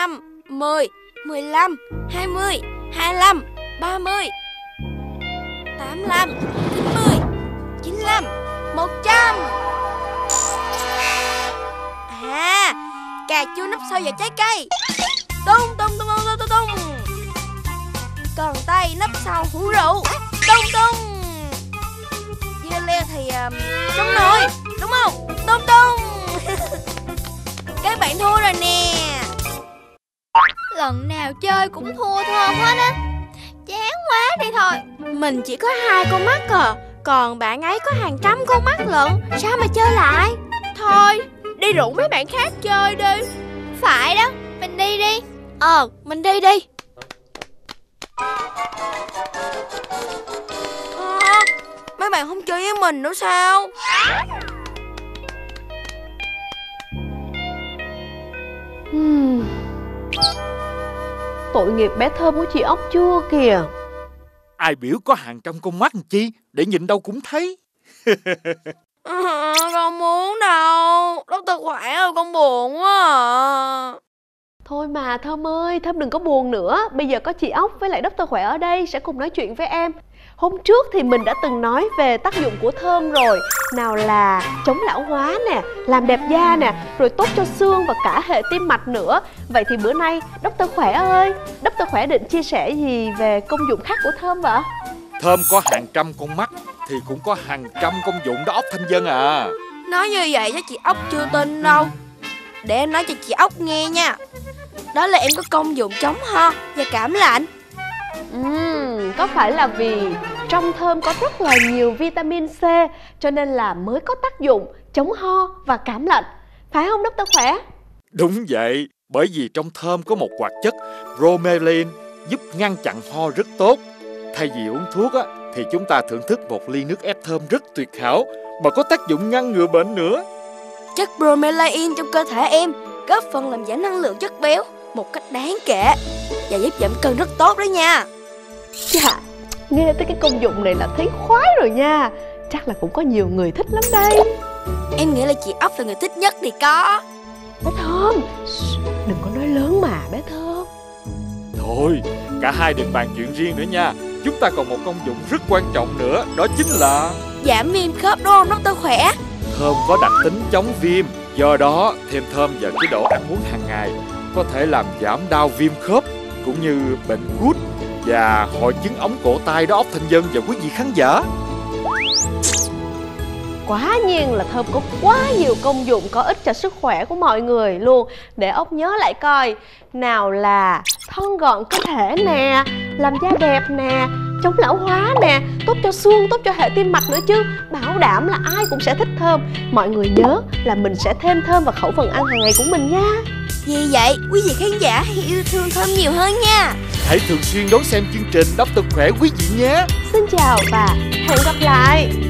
5, 10, 15, 20, 25, 30, 85, 90, 95, 100. À, cà chua núp sau vào trái cây. Tung tung tung tung tung tung. Còn tay núp sau hũ rượu. Tung tung. Dưa leo thì trong nồi, đúng không? Tung tung. Các bạn thua rồi nè. Lần nào chơi cũng thua Thơm hết á. Chán quá đi thôi. Mình chỉ có 2 con mắt à, còn bạn ấy có hàng trăm con mắt lận. Sao mà chơi lại? Thôi, đi rủ mấy bạn khác chơi đi. Phải đó, mình đi đi. Mình đi đi. Mấy bạn không chơi với mình nữa sao? Tội nghiệp bé Thơm của chị ốc chua kìa. Ai biểu có hàng trăm con mắt làm chi, để nhìn đâu cũng thấy. Con muốn đâu. Dr. Khỏe rồi, con buồn quá à. Thôi mà Thơm ơi, Thơm đừng có buồn nữa. Bây giờ có chị ốc với lại Dr. Khỏe ở đây sẽ cùng nói chuyện với em. Hôm trước thì mình đã từng nói về tác dụng của thơm rồi. Nào là chống lão hóa nè, làm đẹp da nè, rồi tốt cho xương và cả hệ tim mạch nữa. Vậy thì bữa nay Dr. Khỏe ơi, Dr. Khỏe định chia sẻ gì về công dụng khác của thơm vậy? Thơm có hàng trăm con mắt thì cũng có hàng trăm công dụng đó ốc Thanh Vân à. Nói như vậy chứ chị ốc chưa tin đâu. Để em nói cho chị ốc nghe nha. Đó là em có công dụng chống ho và cảm lạnh. Có phải là vì trong thơm có rất là nhiều vitamin C cho nên là mới có tác dụng chống ho và cảm lạnh, phải không Dr. Khỏe? Đúng vậy, bởi vì trong thơm có một hoạt chất bromelain giúp ngăn chặn ho rất tốt. Thay vì uống thuốc á, thì chúng ta thưởng thức một ly nước ép thơm rất tuyệt hảo mà có tác dụng ngăn ngừa bệnh nữa. Chất bromelain trong cơ thể em góp phần làm giảm năng lượng chất béo một cách đáng kể và giúp giảm cân rất tốt đó nha. Chà, nghe tới cái công dụng này là thấy khoái rồi nha. Chắc là cũng có nhiều người thích lắm đây. Em nghĩ là chị ốc là người thích nhất thì có. Bé Thơm, đừng có nói lớn mà bé Thơm. Thôi, cả hai đừng bàn chuyện riêng nữa nha. Chúng ta còn một công dụng rất quan trọng nữa, đó chính là giảm viêm khớp đúng không Dr. Khỏe? Thơm có đặc tính chống viêm. Do đó, thêm thơm vào chế độ ăn uống hàng ngày có thể làm giảm đau viêm khớp cũng như bệnh gút và hội chứng ống cổ tai đó ốc Thanh Vân và quý vị khán giả. Quả nhiên là thơm có quá nhiều công dụng có ích cho sức khỏe của mọi người luôn. Để ốc nhớ lại coi. Nào là thon gọn cơ thể nè, làm da đẹp nè, chống lão hóa nè, tốt cho xương, tốt cho hệ tim mạch nữa chứ. Bảo đảm là ai cũng sẽ thích thơm. Mọi người nhớ là mình sẽ thêm thơm vào khẩu phần ăn hàng ngày của mình nha. Vì vậy, quý vị khán giả hãy yêu thương thơm nhiều hơn nha. Hãy thường xuyên đón xem chương trình Dr. Khỏe quý vị nhé. Xin chào và hẹn gặp lại.